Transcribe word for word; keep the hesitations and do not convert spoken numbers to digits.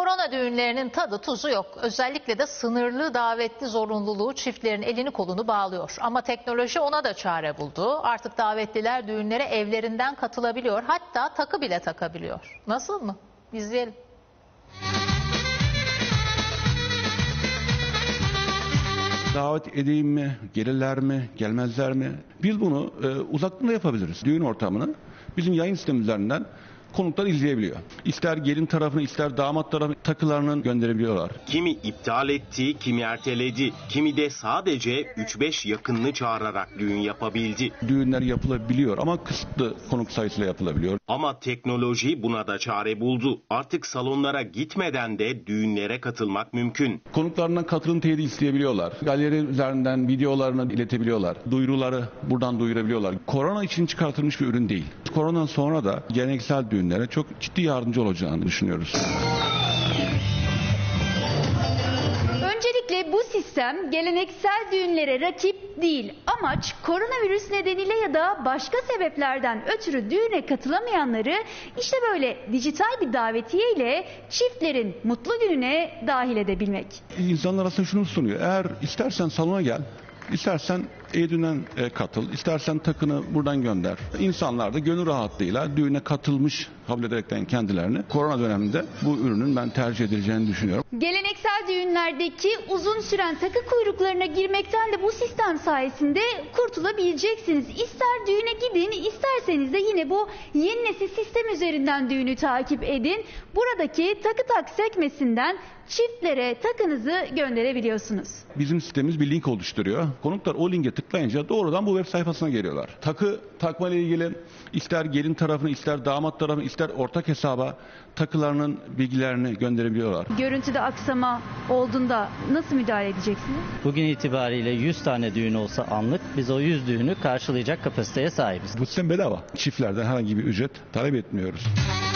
Korona düğünlerinin tadı tuzu yok. Özellikle de sınırlı davetli zorunluluğu çiftlerin elini kolunu bağlıyor. Ama teknoloji ona da çare buldu. Artık davetliler düğünlere evlerinden katılabiliyor. Hatta takı bile takabiliyor. Nasıl mı? İzleyelim. Davet edeyim mi, gelirler mi, gelmezler mi? Biz bunu e, uzaktan da yapabiliriz. Düğün ortamını bizim yayın sistemlerinden konuklar izleyebiliyor. İster gelin tarafını, ister damat tarafını takılarını gönderebiliyorlar. Kimi iptal etti, kimi erteledi, kimi de sadece üç beş yakınını çağırarak düğün yapabildi. Düğünler yapılabiliyor ama kısıtlı konuk sayısıyla yapılabiliyor. Ama teknoloji buna da çare buldu. Artık salonlara gitmeden de düğünlere katılmak mümkün. Konuklarından katılım teyidi isteyebiliyorlar. Galeri üzerinden videolarını iletebiliyorlar. Duyuruları buradan duyurabiliyorlar. Korona için çıkartılmış bir ürün değil. Koronadan sonra da geleneksel düğünlere çok ciddi yardımcı olacağını düşünüyoruz. Öncelikle bu sistem geleneksel düğünlere rakip değil. Amaç koronavirüs nedeniyle ya da başka sebeplerden ötürü düğüne katılamayanları işte böyle dijital bir davetiye ile çiftlerin mutlu düğüne dahil edebilmek. İnsanlar aslında şunu sunuyor. Eğer istersen salona gel, istersen e-düğünden katıl, istersen takını buradan gönder. İnsanlar da gönül rahatlığıyla düğüne katılmış kabul ederekten kendilerini korona döneminde bu ürünün ben tercih edileceğini düşünüyorum. Geleneksel düğünlerdeki uzun süren takı kuyruklarına girmekten de bu sistem sayesinde kurtulabileceksiniz. İster düğüne gidin, isterseniz de yine bu yeni nesil sistem üzerinden düğünü takip edin. Buradaki takı tak sekmesinden çiftlere takınızı gönderebiliyorsunuz. Bizim sistemimiz bir link oluşturuyor. Konuklar o linke tıklayınca doğrudan bu web sayfasına geliyorlar. Takı takma ile ilgili ister gelin tarafını, ister damat tarafını, ister ortak hesaba takılarının bilgilerini gönderebiliyorlar. Görüntüde aksama olduğunda nasıl müdahale edeceksiniz? Bugün itibariyle yüz tane düğün olsa anlık biz o yüz düğünü karşılayacak kapasiteye sahibiz. Bu sistem bedava. Çiftlerden herhangi bir ücret talep etmiyoruz.